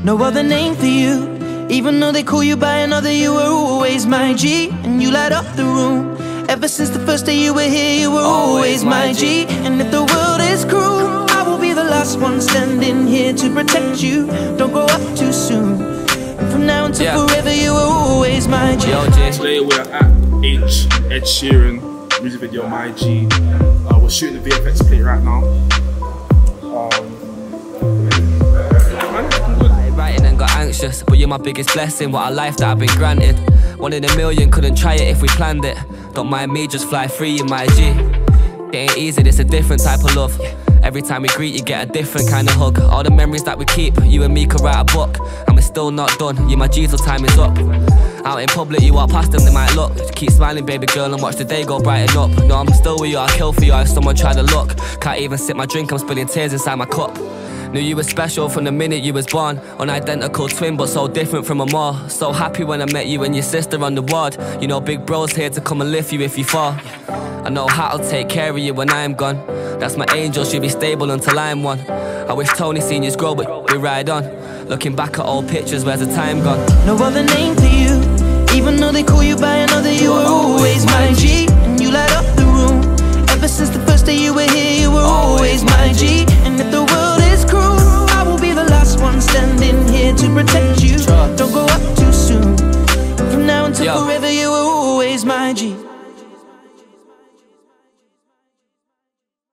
no other name for you. Even though they call you by another, you were always my G, and you light up the room. Ever since the first day you were here, you were always my G. And if the world is cruel, I will be the last one standing here to protect you. Don't grow up too soon, and from now until forever, you were always my G. Today we're at Aitch, Ed Sheeran, music video My G. We're shooting the VFX plate right now. Writing and got anxious, but you're my biggest blessing. What a life that I've been granted. 1 in a million, couldn't try it if we planned it. Don't mind me, just fly free in my G. It ain't easy, it's a different type of love. Every time we greet, you get a different kind of hug. All the memories that we keep, you and me could write a book. And we're still not done, you my G till time is up. Out in public, you walk past them, they might look. Just keep smiling, baby girl, and watch the day go brighten up. No, I'm still with you, I'll kill for you if someone try to look. Can't even sip my drink, I'm spilling tears inside my cup. Knew you were special from the minute you was born. Unidentical twin, but so different from them all. So happy when I met you and your sister on the ward. You know big bro's here to come and lift you if you fall. I know how to take care of you when I'm gone. That's my angel, she'll be stable until I'm one. I wish Tony seniors grow, but we ride on. Looking back at old pictures, where's the time gone? No other name for you. Even though they call you by another, you were always my